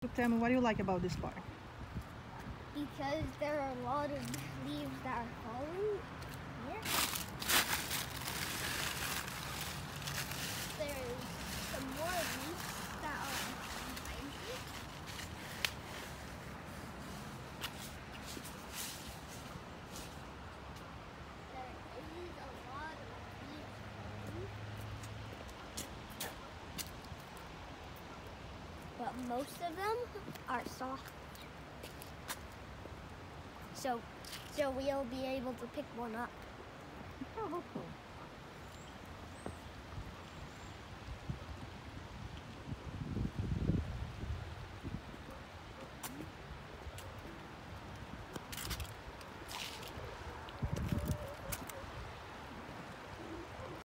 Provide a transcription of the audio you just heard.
Tell me, what do you like about this park? Because there are a lot of leaves that are falling here. There's some more leaves that are behind me. There is a lot of leaves falling. But most of them are soft. So we'll be able to pick one up. Oh, hopefully.